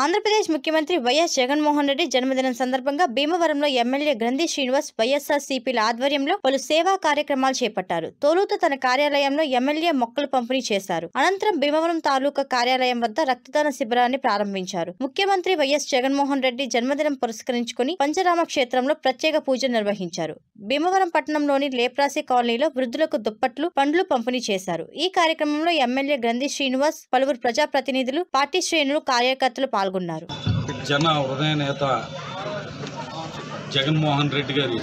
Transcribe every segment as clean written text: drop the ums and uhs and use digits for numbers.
ఆంధ్రప్రదేశ్ ముఖ్యమంత్రి వైఎస్ జగన్మోహన్ రెడ్డి జన్మదినం సందర్భంగా భీమవరంలో ఎమ్మెల్యే గ్రంథి శ్రీనివాస్ వైఎస్ఆర్సీపీల ఆధ్వర్యంలో పలు సేవా కార్యక్రమాలు చేపట్టారు. తొలుత తన కార్యాలయంలో ఎమ్మెల్యే మొక్కలు పంపిణీ చేశారు. అనంతరం భీమవరం తాలూకా కార్యాలయం వద్ద రక్తదాన శిబిరాన్ని ప్రారంభించారు. ముఖ్యమంత్రి వైఎస్ జగన్మోహన్ రెడ్డి జన్మదినం పురస్కరించుకుని పంచరామ క్షేత్రంలో ప్రత్యేక పూజలు నిర్వహించారు. భీమవరం పట్టణంలోని లేప్రాసి కాలనీలో వృద్ధులకు దుప్పట్లు, పండ్లు పంపిణీ చేశారు. ఈ కార్యక్రమంలో ఎమ్మెల్యే గ్రంథి శ్రీనివాస్, పలువురు ప్రజాప్రతినిధులు, పార్టీ శ్రేణులు, కార్యకర్తలు పాల్గొన్నారు. జన హృదయ నేత జగన్మోహన్ రెడ్డి గారి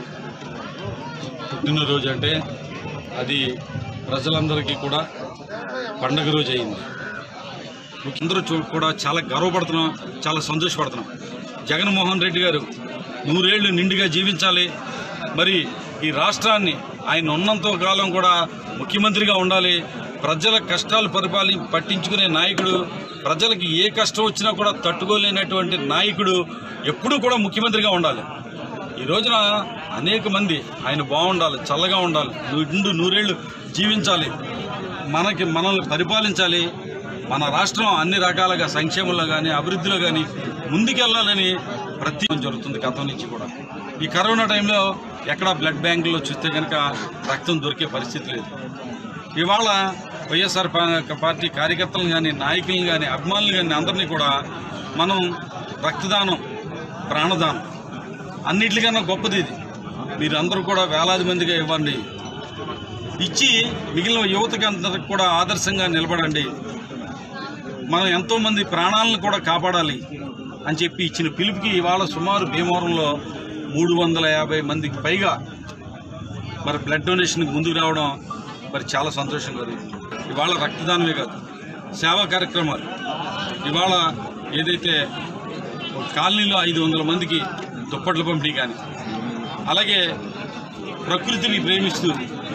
పుట్టినరోజు అంటే అది ప్రజలందరికీ కూడా పండగ రోజు అయింది. అందరూ కూడా చాలా గర్వపడుతున్నాం, చాలా సంతోషపడుతున్నాం. జగన్మోహన్ రెడ్డి గారు 100 ఏళ్లు నిండుగా జీవించాలి. మరి ఈ రాష్ట్రాన్ని ఆయన ఉన్నంత కాలం కూడా ముఖ్యమంత్రిగా ఉండాలి. ప్రజల కష్టాలు పట్టించుకునే నాయకుడు, ప్రజలకి ఏ కష్టం వచ్చినా కూడా తట్టుకోలేనటువంటి నాయకుడు ఎప్పుడూ కూడా ముఖ్యమంత్రిగా ఉండాలి. ఈ రోజున అనేక మంది ఆయన బాగుండాలి, చల్లగా ఉండాలి, 100 ఏళ్లు జీవించాలి, మనల్ని పరిపాలించాలి, మన రాష్ట్రం అన్ని రకాలుగా సంక్షేమంలో కానీ అభివృద్ధిలో కానీ ముందుకెళ్లాలని ప్రతి జరుగుతుంది. గతం నుంచి కూడా ఈ కరోనా టైంలో ఎక్కడ బ్లడ్ బ్యాంకుల్లో చూస్తే కనుక రక్తం దొరికే పరిస్థితి లేదు. ఇవాళ వైఎస్ఆర్ పార్టీ కార్యకర్తలను కానీ, నాయకులను కానీ, అభిమానులు కానీ అందరినీ కూడా మనం రక్తదానం, ప్రాణదానం అన్నిటికన్నా గొప్పది ఇది. మీరందరూ కూడా వేలాది మందిగా ఇవ్వండి, ఇచ్చి మిగిలిన యువతకి అందరికి కూడా ఆదర్శంగా నిలబడండి. మనం ఎంతోమంది ప్రాణాలను కూడా కాపాడాలి అని చెప్పి ఇచ్చిన పిలుపుకి ఇవాళ సుమారు భీమవరంలో 350 మందికి పైగా మరి బ్లడ్ డొనేషన్కి ముందుకు రావడం మరి చాలా సంతోషంగా ఉంది. ఇవాళ రక్తదానమే కాదు, సేవా కార్యక్రమాలు. ఇవాళ ఏదైతే కాలనీలో 500 మందికి దుప్పట్ల పంపిణీ కానీ, అలాగే ప్రకృతిని ప్రేమిస్తూ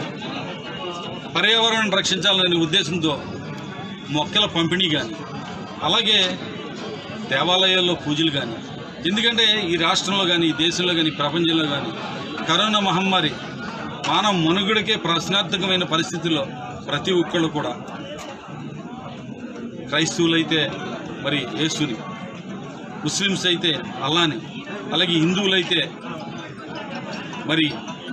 పర్యావరణాన్ని రక్షించాలనే ఉద్దేశంతో మొక్కల పంపిణీ కానీ, అలాగే దేవాలయాల్లో పూజలు కానీ. ఎందుకంటే ఈ రాష్ట్రంలో కానీ, ఈ దేశంలో కానీ, ప్రపంచంలో కానీ కరోనా మహమ్మారి మానవ మనుగడకే ప్రశ్నార్థకమైన పరిస్థితుల్లో ప్రతి ఒక్కళ్ళు కూడా, క్రైస్తవులైతే మరి యేసుని, ముస్లిమ్స్ అయితే అల్లాని, అలాగే హిందువులైతే మరి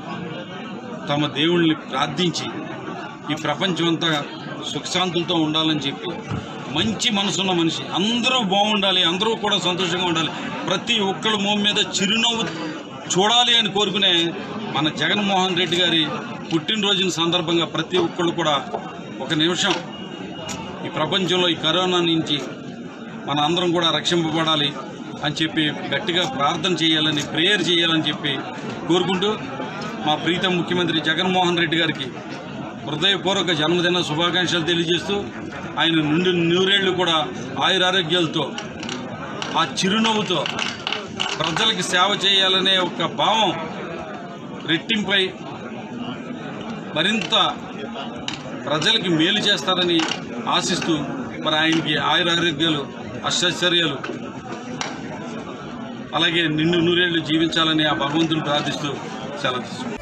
తమ దేవుళ్ళని ప్రార్థించి ఈ ప్రపంచం అంతా సుఖశాంతులతో ఉండాలని చెప్పి మంచి మనసున్న మనిషి, అందరూ బాగుండాలి, అందరూ కూడా సంతోషంగా ఉండాలి, ప్రతి ఒక్కళ్ళ మొహం మీద చిరునవ్వు చూడాలి అని కోరుకునే మన జగన్మోహన్ రెడ్డి గారి పుట్టినరోజున సందర్భంగా ప్రతి ఒక్కళ్ళు కూడా ఒక నిమిషం ఈ ప్రపంచంలో ఈ కరోనా నుంచి మన అందరం కూడా రక్షింపబడాలి అని చెప్పి గట్టిగా ప్రార్థన చేయాలని, ప్రేయర్ చేయాలని చెప్పి కోరుకుంటూ మా ప్రీతం ముఖ్యమంత్రి జగన్మోహన్ రెడ్డి గారికి హృదయపూర్వక జన్మదిన శుభాకాంక్షలు తెలియజేస్తూ ఆయన 100 ఏళ్లు కూడా ఆయురారోగ్యాలతో, ఆ చిరునవ్వుతో ప్రజలకి సేవ చేయాలనే ఒక భావం రెట్టింపై మరింత ప్రజలకి మేలు చేస్తారని ఆశిస్తూ మరి ఆయనకి ఆయురారోగ్యాలు, అష్టైశ్వర్యాలు, అలాగే 100 ఏళ్లు జీవించాలని ఆ భగవంతుని ప్రార్థిస్తూ సెలవు.